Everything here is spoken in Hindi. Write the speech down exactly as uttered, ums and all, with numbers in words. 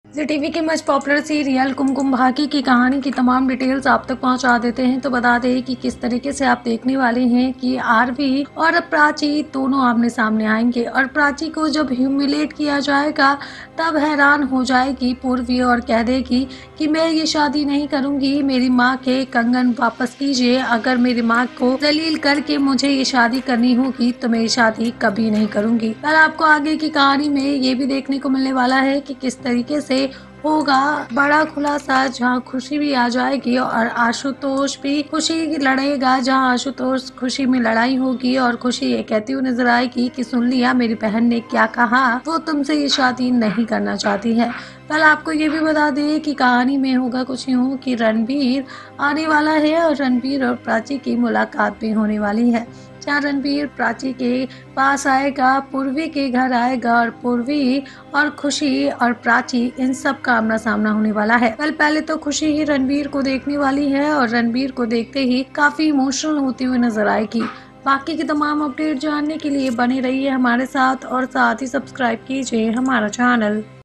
जी टीवी की much popular serial Kumkum Bhagya की कहानी की तमाम डिटेल्स आप तक पहुंचा देते हैं। तो बता दें कि किस तरीके से आप देखने वाले हैं कि आरवी और प्राची दोनों आमने सामने आएंगे और प्राची को जब ह्यूमिलेट किया जाएगा तब हैरान हो जाएगी पूर्वी और कह देगी कि मैं ये शादी नहीं करूंगी, मेरी माँ के कंगन वापस कीजिए। अगर मेरी माँ को जलील करके मुझे ये शादी करनी होगी तो मैं ये शादी कभी नहीं करूंगी। पर आपको आगे की कहानी में ये भी देखने को मिलने वाला है कि किस तरीके से होगा बड़ा खुलासा, जहाँ खुशी भी आ जाएगी और आशुतोष भी खुशी लड़ेगा, जहाँ आशुतोष खुशी में लड़ाई होगी और खुशी ये कहती हुई नजर आएगी कि सुन लिया मेरी बहन ने क्या कहा, वो तुमसे ये शादी नहीं करना चाहती है। कल आपको ये भी बता दें कि कहानी में होगा कुछ यूँ कि रणबीर आने वाला है और रणबीर और प्राची की मुलाकात भी होने वाली है, जहाँ रणबीर प्राची के पास आएगा, पूर्वी के घर आएगा और पूर्वी और खुशी और प्राची इन सब का आमना सामना होने वाला है। कल पहले तो खुशी ही रणबीर को देखने वाली है और रणबीर को देखते ही काफी इमोशनल होती हुई नजर आएगी। बाकी की तमाम अपडेट जानने के लिए बने रहिए हमारे साथ और साथ ही सब्सक्राइब कीजिए हमारा चैनल।